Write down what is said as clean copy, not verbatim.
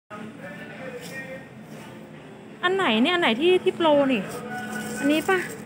อันไหนเนี่ยอันไหนที่โปรนี่ อันนี้ปะ